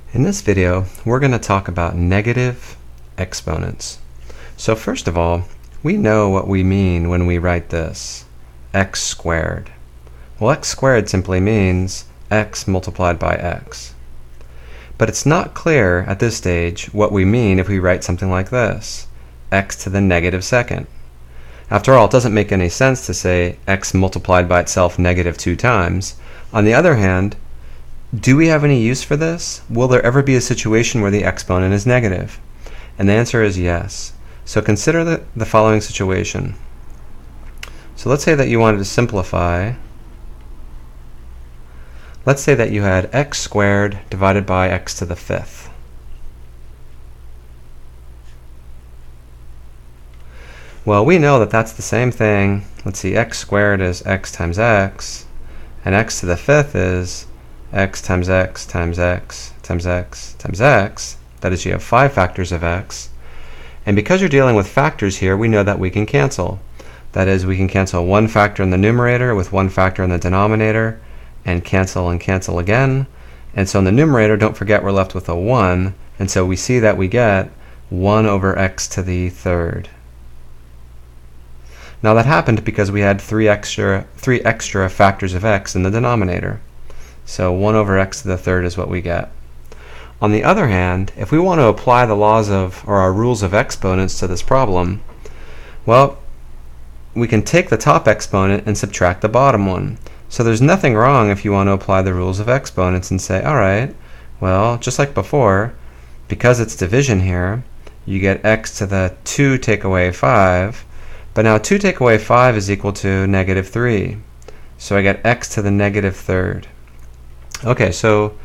In this video, we're going to talk about negative exponents. So first of all, we know what we mean when we write this, x squared. Well, x squared simply means x multiplied by x. But it's not clear at this stage what we mean if we write something like this, x to the negative second. After all, it doesn't make any sense to say x multiplied by itself negative 2 times. On the other hand, do we have any use for this? Will there ever be a situation where the exponent is negative? And the answer is yes. So consider the following situation. So let's say that you wanted to simplify. Let's say that you had x squared divided by x to the fifth. Well, we know that that's the same thing. Let's see, x squared is x times x, and x to the fifth is x times x times x times x times x. That is, you have 5 factors of x. And because you're dealing with factors here, we know that we can cancel. That is, we can cancel one factor in the numerator with one factor in the denominator, and cancel again. And so in the numerator, don't forget we're left with a 1, and so we see that we get 1 over x to the third. Now that happened because we had 3 extra factors of x in the denominator. So 1 over x to the third is what we get. On the other hand, if we want to apply the laws of, or our rules of exponents to this problem, well, we can take the top exponent and subtract the bottom one. So there's nothing wrong if you want to apply the rules of exponents and say, all right, well, just like before, because it's division here, you get x to the 2 take away 5, but now 2 take away 5 is equal to negative 3. So I get x to the negative third. Okay, so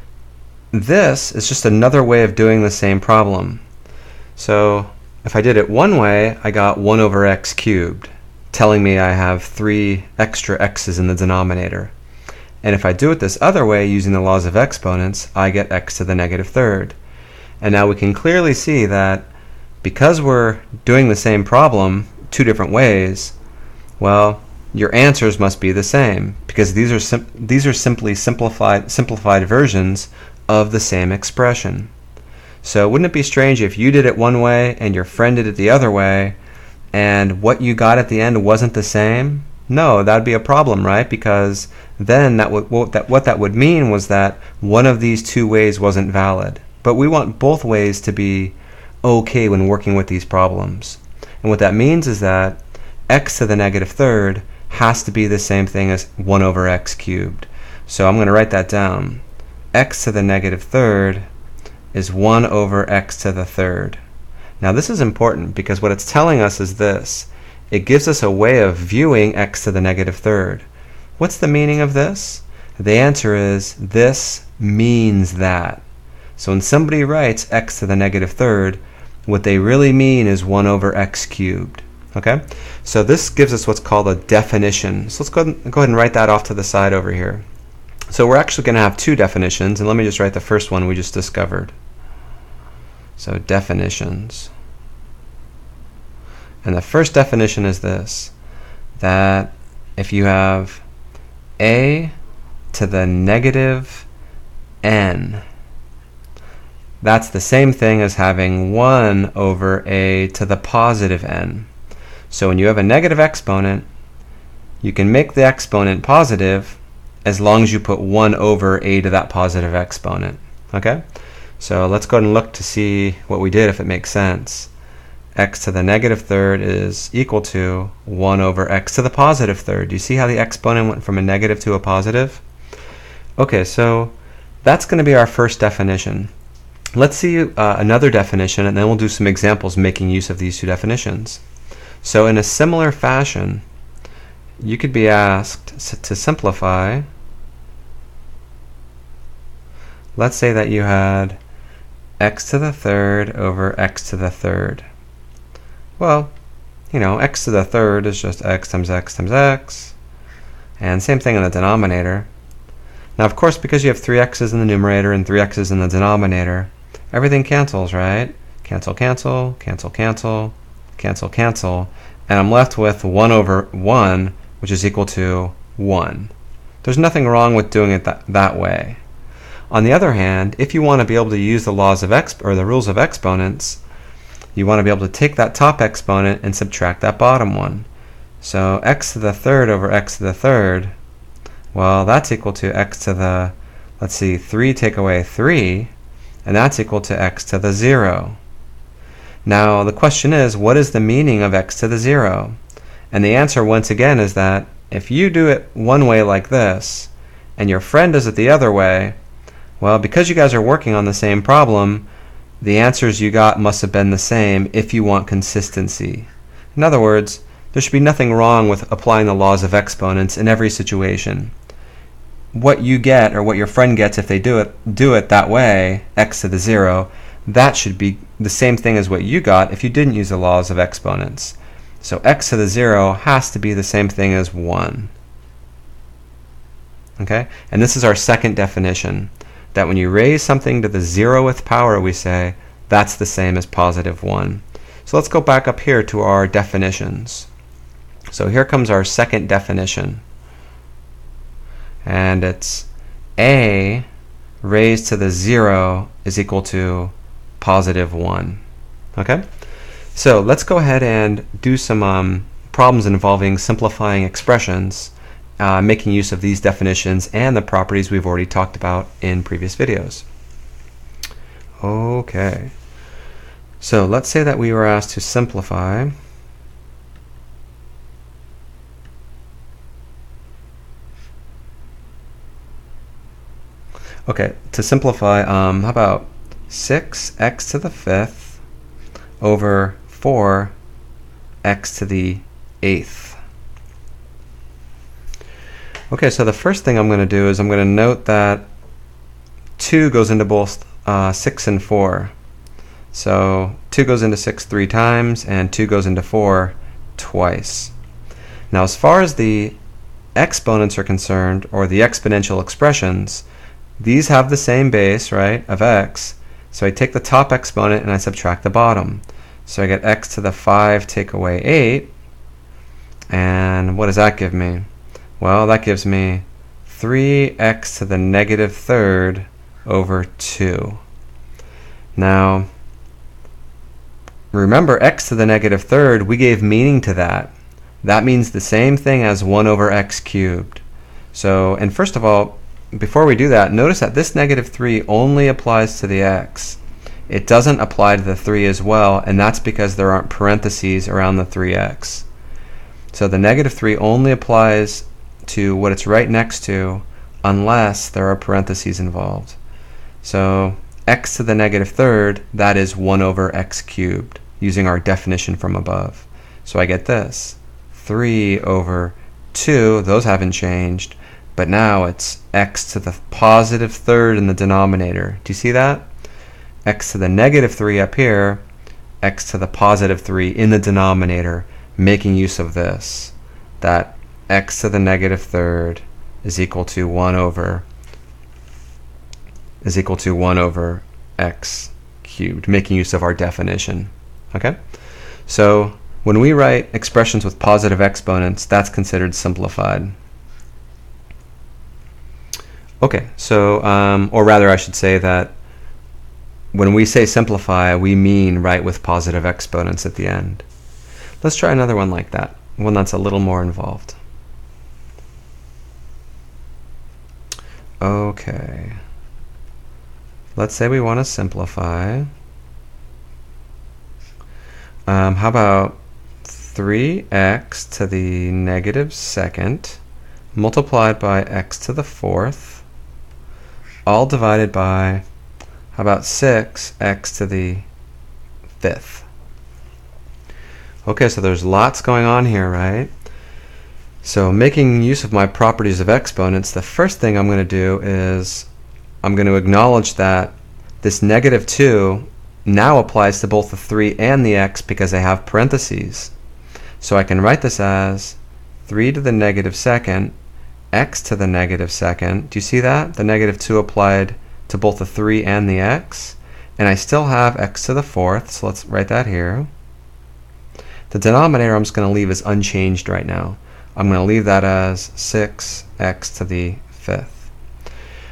this is just another way of doing the same problem. So if I did it one way, I got 1 over x cubed, telling me I have 3 extra x's in the denominator. And if I do it this other way, using the laws of exponents, I get x to the negative third. And now we can clearly see that because we're doing the same problem 2 different ways, well, your answers must be the same, because these are simply simplified versions of the same expression. So wouldn't it be strange if you did it one way and your friend did it the other way, and what you got at the end wasn't the same? No, that would be a problem, right? Because then what that would mean was that one of these 2 ways wasn't valid. But we want both ways to be okay when working with these problems. And what that means is that x to the negative third has to be the same thing as 1 over x cubed. So I'm going to write that down. X to the negative third is 1 over x to the third. Now this is important because what it's telling us is this. It gives us a way of viewing x to the negative third. What's the meaning of this? The answer is this means that. So when somebody writes x to the negative third, what they really mean is 1 over x cubed. Okay? So this gives us what's called a definition. So let's go ahead and write that off to the side over here. So we're actually going to have 2 definitions, and let me just write the first one we just discovered. So definitions. And the first definition is this, that if you have a to the negative n, that's the same thing as having 1 over a to the positive n. So when you have a negative exponent, you can make the exponent positive as long as you put 1 over a to that positive exponent. Okay? So let's go ahead and look to see what we did, if it makes sense. X to the negative third is equal to 1 over x to the positive third. Do you see how the exponent went from a negative to a positive? Okay, so that's going to be our first definition. Let's see another definition, and then we'll do some examples making use of these 2 definitions. So in a similar fashion, you could be asked to simplify. Let's say that you had x to the third over x to the third. Well, you know, x to the third is just x times x times x, and same thing in the denominator. Now, of course, because you have 3 x's in the numerator and 3 x's in the denominator, everything cancels, right? Cancel, cancel, cancel, cancel, cancel, cancel, and I'm left with 1 over 1, which is equal to 1. There's nothing wrong with doing it that way. On the other hand, if you want to be able to use the laws of the rules of exponents, you want to be able to take that top exponent and subtract that bottom one. So x to the third over x to the third, well, that's equal to x to the, let's see, 3 take away 3, and that's equal to x to the 0. Now the question is, what is the meaning of x to the 0? And the answer once again is that if you do it one way like this, and your friend does it the other way, well, because you guys are working on the same problem, the answers you got must have been the same if you want consistency. In other words, there should be nothing wrong with applying the laws of exponents in every situation. What you get, or what your friend gets if they do it that way, x to the 0, that should be the same thing as what you got if you didn't use the laws of exponents. So x to the 0 has to be the same thing as 1. Okay? And this is our second definition, that when you raise something to the 0th power, we say that's the same as positive 1. So let's go back up here to our definitions. So here comes our second definition. And it's a raised to the 0 is equal to positive 1. Okay? So let's go ahead and do some problems involving simplifying expressions, making use of these definitions and the properties we've already talked about in previous videos. Okay. So let's say that we were asked to simplify to simplify, how about 6x to the 5th over 4x to the 8th. Okay, so the first thing I'm going to do is I'm going to note that 2 goes into both 6 and 4. So 2 goes into 6 3 times, and 2 goes into 4 twice. Now, as far as the exponents are concerned, or the exponential expressions, these have the same base, right, of x. So I take the top exponent and I subtract the bottom. So I get x to the 5 take away 8. And what does that give me? Well, that gives me 3x to the negative third over 2. Now, remember, x to the negative third, we gave meaning to that. That means the same thing as 1 over x cubed. So, and first of all, before we do that, notice that this negative 3 only applies to the x. It doesn't apply to the 3 as well, and that's because there aren't parentheses around the 3x. So the negative 3 only applies to what it's right next to unless there are parentheses involved. So x to the negative third, that is 1 over x cubed, using our definition from above. So I get this, 3 over 2, those haven't changed, but now it's x to the positive third in the denominator. Do you see that? X to the negative 3 up here, x to the positive 3 in the denominator, making use of this, that x to the negative third is equal to 1 over x cubed, making use of our definition. Okay? So when we write expressions with positive exponents, that's considered simplified. Okay, so, or rather I should say that when we say simplify, we mean write with positive exponents at the end. Let's try another one like that, one that's a little more involved. Okay, let's say we want to simplify. How about 3x to the negative second multiplied by x to the fourth, all divided by, how about 6x to the 5th? Okay, so there's lots going on here, right? So making use of my properties of exponents, the first thing I'm going to do is I'm going to acknowledge that this negative 2 now applies to both the 3 and the x because they have parentheses. So I can write this as 3 to the negative second, x to the negative second. Do you see that? The negative 2 applied to both the 3 and the x. And I still have x to the fourth, so let's write that here. The denominator I'm just going to leave as unchanged right now. I'm going to leave that as 6x to the 5th.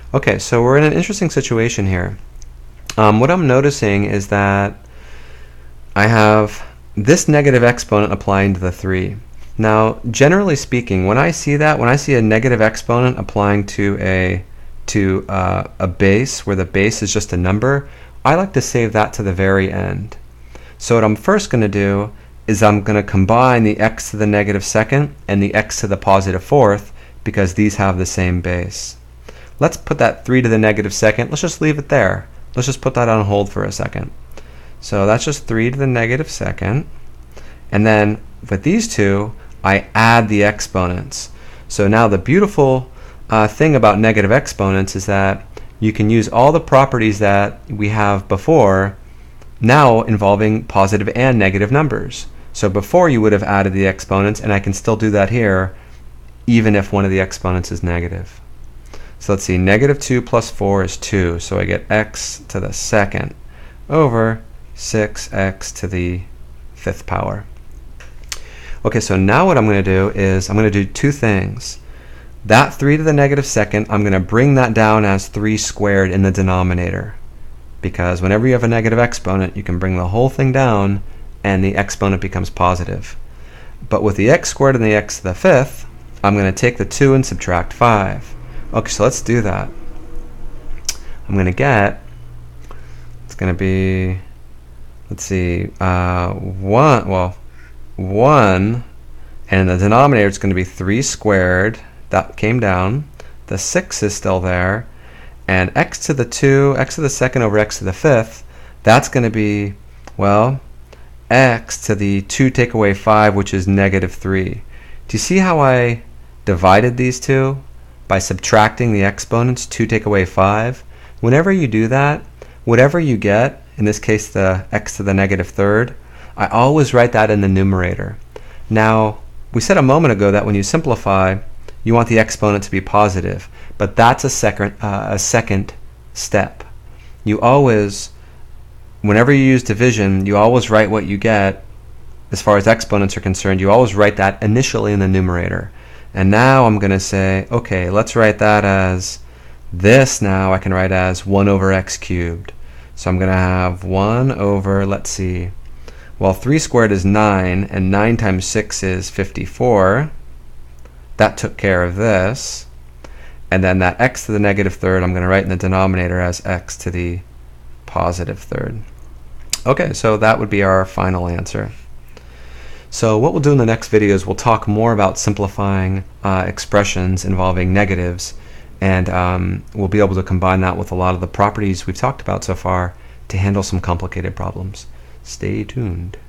Okay, so we're in an interesting situation here. What I'm noticing is that I have this negative exponent applying to the 3. Now, generally speaking, when I see a negative exponent applying to a base where the base is just a number, I like to save that to the very end. So what I'm first going to do is I'm going to combine the x to the negative second and the x to the positive fourth because these have the same base. Let's put that 3 to the negative second. Let's just leave it there. Let's just put that on hold for a second. So that's just 3 to the negative second. And then with these two, I add the exponents. So now the beautiful thing about negative exponents is that you can use all the properties that we have before now involving positive and negative numbers. So before you would have added the exponents, and I can still do that here even if one of the exponents is negative. So let's see, negative 2 plus 4 is 2, so I get x to the second over 6x to the 5th power. Okay, so now what I'm going to do is I'm going to do two things. That 3 to the negative second, I'm going to bring that down as 3 squared in the denominator. Because whenever you have a negative exponent, you can bring the whole thing down and the exponent becomes positive. But with the x squared and the x to the 5th, I'm going to take the 2 and subtract 5. Okay, so let's do that. I'm going to get, it's going to be, let's see, 1, and in the denominator it's going to be 3 squared. That came down. The 6 is still there. And x to the 2, x to the second over x to the 5th, that's going to be, well, x to the 2 take away 5, which is negative 3. Do you see how I divided these two? By subtracting the exponents, 2 take away 5. Whenever you do that, whatever you get, in this case the x to the negative third, I always write that in the numerator. Now, we said a moment ago that when you simplify, you want the exponent to be positive, but that's a second step. You always, whenever you use division, you always write what you get. As far as exponents are concerned, you always write that initially in the numerator. And now I'm going to say, okay, let's write that as this. Now I can write as 1 over x cubed. So I'm going to have 1 over, let's see, well, 3 squared is 9, and 9 times 6 is 54. That took care of this. And then that x to the negative third, I'm going to write in the denominator as x to the positive third. Okay, so that would be our final answer. So what we'll do in the next video is we'll talk more about simplifying expressions involving negatives, and we'll be able to combine that with a lot of the properties we've talked about so far to handle some complicated problems. Stay tuned.